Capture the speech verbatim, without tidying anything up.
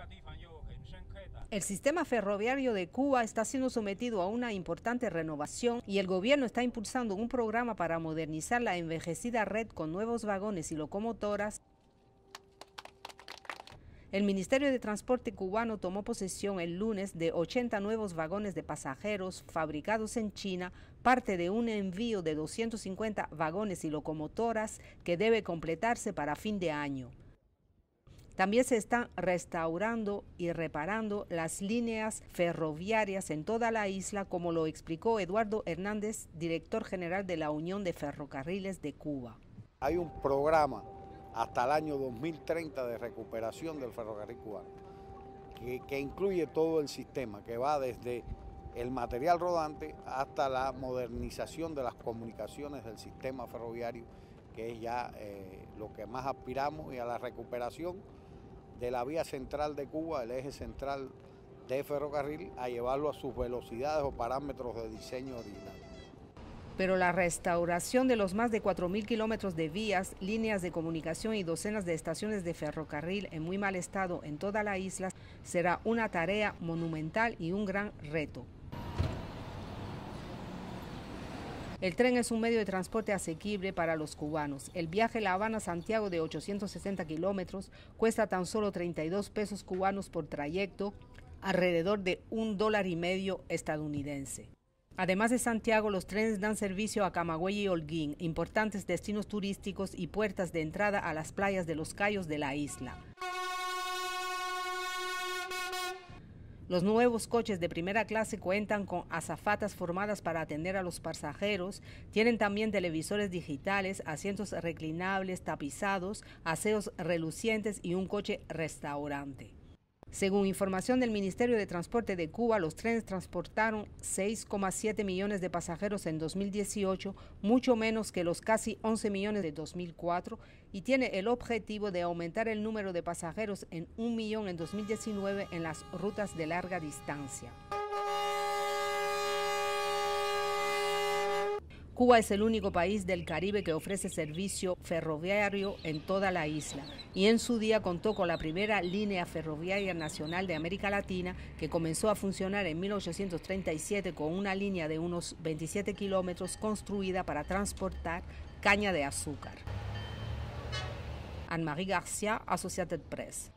El sistema ferroviario de Cuba está siendo sometido a una importante renovación y el gobierno está impulsando un programa para modernizar la envejecida red con nuevos vagones y locomotoras. El Ministerio de Transporte cubano tomó posesión el lunes de ochenta nuevos vagones de pasajeros fabricados en China, parte de un envío de doscientos cincuenta vagones y locomotoras que debe completarse para fin de año. También se están restaurando y reparando las líneas ferroviarias en toda la isla, como lo explicó Eduardo Hernández, director general de la Unión de Ferrocarriles de Cuba. Hay un programa hasta el año dos mil treinta de recuperación del ferrocarril cubano, que, que incluye todo el sistema, que va desde el material rodante hasta la modernización de las comunicaciones del sistema ferroviario, que es ya eh, lo que más aspiramos, y a la recuperación de la vía central de Cuba, el eje central de ferrocarril, a llevarlo a sus velocidades o parámetros de diseño original. Pero la restauración de los más de cuatro mil kilómetros de vías, líneas de comunicación y docenas de estaciones de ferrocarril en muy mal estado en toda la isla será una tarea monumental y un gran reto. El tren es un medio de transporte asequible para los cubanos. El viaje La Habana-Santiago de ochocientos sesenta kilómetros cuesta tan solo treinta y dos pesos cubanos por trayecto, alrededor de un dólar y medio estadounidense. Además de Santiago, los trenes dan servicio a Camagüey y Holguín, importantes destinos turísticos y puertas de entrada a las playas de los cayos de la isla. Los nuevos coches de primera clase cuentan con azafatas formadas para atender a los pasajeros, tienen también televisores digitales, asientos reclinables, tapizados, aseos relucientes y un coche restaurante. Según información del Ministerio de Transporte de Cuba, los trenes transportaron seis coma siete millones de pasajeros en dos mil dieciocho, mucho menos que los casi once millones de dos mil cuatro, y tiene el objetivo de aumentar el número de pasajeros en un millón en dos mil diecinueve en las rutas de larga distancia. Cuba es el único país del Caribe que ofrece servicio ferroviario en toda la isla y en su día contó con la primera línea ferroviaria nacional de América Latina, que comenzó a funcionar en mil ochocientos treinta y siete con una línea de unos veintisiete kilómetros construida para transportar caña de azúcar. Anne-Marie García, Associated Press.